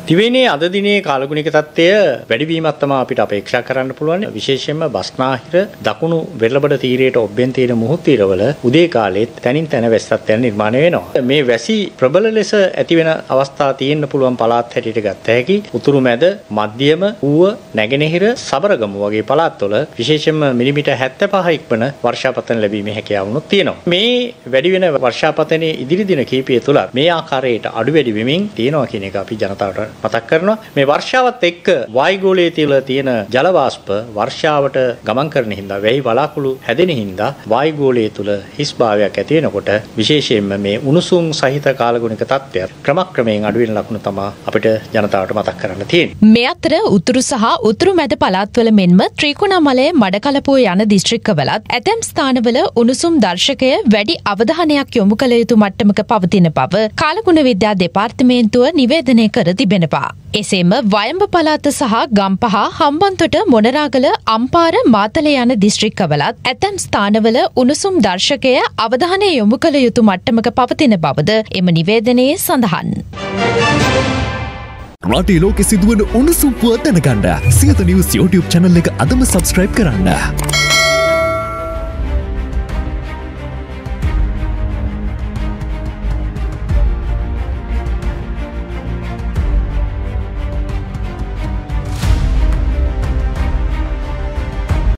දිවයිනේ අද දිනේ කාලගුණික තත්ත්වය වැඩිවීමක් තමයි අපිට අපේක්ෂා කරන්න පුළුවන්. විශේෂයෙන්ම බස්නාහිර දකුණු වෙරළබඩ තීරයට ඔබ්බෙන් තියෙන මුහුදු තීරවල උදේ කාලෙත් තනින් තන වැස්සක් යන නිර්මාණය වෙනවා. මේ වැසි ප්‍රබල ලෙස ඇති වෙන අවස්ථා තියෙන්න පුළුවන් පළාත් හැටියට ගත්ත හැකි උතුරු මැද මධ්‍යම ඌව නැගෙනහිර සබරගමු වගේ පළාත්වල විශේෂයෙන්ම මිලිමීටර් 75 ඉක්මන වර්ෂාපතන ලැබීමේ හැකියාවුත් තියෙනවා. මේ වැඩි වෙන වර්ෂාපතනයේ ඉදිරි දින කිහිපය තුල මේ ආකාරයට අඩු වැඩි වෙමින් තියෙනවා කියන එක අපි ජනතාවට මතක් කරනවා. මේ වර්ෂාවත් එක්ක වායුගෝලයේ තියෙන ජල වාෂ්ප වර්ෂාවට ගමන් කරන හින්දා වැහි වලාකුළු හැදෙන හින්දා වායුගෝලයේ තුල හිස්භාවයක් ඇති වෙනකොට විශේෂයෙන්ම මේ උණුසුම් සහිත කාලගුණික තත්ත්වය ක්‍රමක්‍රමයෙන් අඩු වෙන ලකුණු තමයි අපිට ජනතාවට මතක් කරන්න තියෙන්නේ. මේ අතර උතුරු සහ උතුරු මැද පළාත්වල මෙන්ම ත්‍රිකුණාමලය මඩකලපුව යන දිස්ත්‍රික්කවලත් ඇතැම් ස්ථානවල උණුසුම් දර්ශකය වැඩි අවධානයක් යොමු කළ යුතු මට්ටමක පවතින බව කාලගුණ විද්‍යා දෙපාර්තමේන්තුව නිවේදනය කර තිබෙනවා. එසේම වයඹ පළාත සහ ගම්පහ හම්බන්තොට මොනරාගල අම්පාර මාතල යන දිස්ත්‍රික්කවලත් ඇතැම් ස්ථානවල උණුසුම් දර්ශකය අවධානය යොමු කළ යුතු මට්ටමක පවතින බවද එම නිවේදනයේ සඳහන්. රටේ ලෝකෙ සිදුවන උණුසුම් පුවත් දැනගන්න සියත නිවුස් YouTube channel එක අදම subscribe කරන්න.